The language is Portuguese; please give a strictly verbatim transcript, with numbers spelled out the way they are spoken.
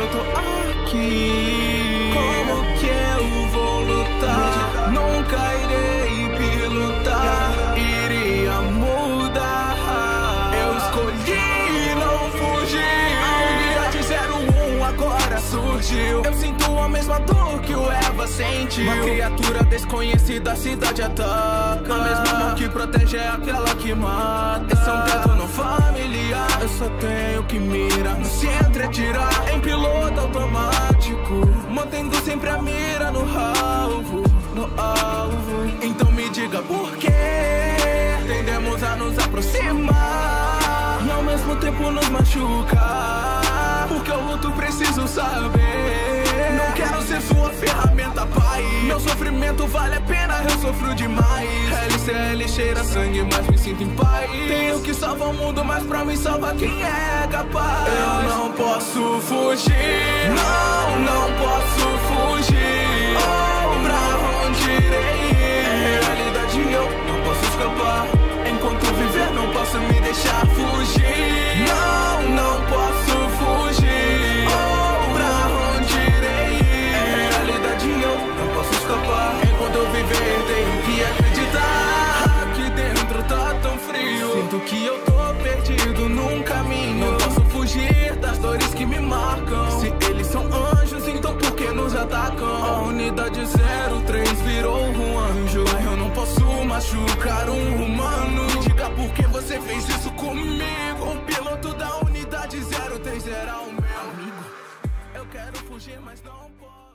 eu tô aqui. Como que eu vou lutar? Nunca irei pilotar, iria mudar. Eu escolhi não fugir. A unidade zero um agora surgiu. Eu sinto a mesma dor que o Eva sentiu. Uma criatura desconhecida, a cidade ataca. A mesma mão que protege é aquela que mata. Esse é um teto não familiar. Eu só tenho que mirar no centro e atirar em piloto automático, mantendo sempre a mira no alvo, no alvo. Então me diga por que tendemos a nos aproximar e ao mesmo tempo nos machucar. Porque eu luto, preciso saber. Não quero ser sua ferramenta, pai. Meu sofrimento vale a pena, eu sofro demais. L C L cheira sangue, mas me sinto em paz. Tenho que salvar o mundo, mas pra mim salva quem é capaz. Eu não posso fugir, não, não posso fugir. Oh, pra onde irei ir? É realidade, eu não posso escapar. Enquanto viver, não posso me deixar fugir. Não, não posso fugir. Oh, pra onde irei ir? É realidade, eu não posso escapar. Enquanto eu viver, tenho que acreditar. Aqui dentro tá tão frio, sinto que eu tô perdido num caminho. Não posso fugir das dores que me marcam. Se eles são anjos, então por que nos atacam? A unidade zero três virou um anjo. Mas eu não posso machucar um humano. Me diga por que você fez isso comigo. O piloto da unidade zero três era o meu amigo. Eu quero fugir, mas não posso.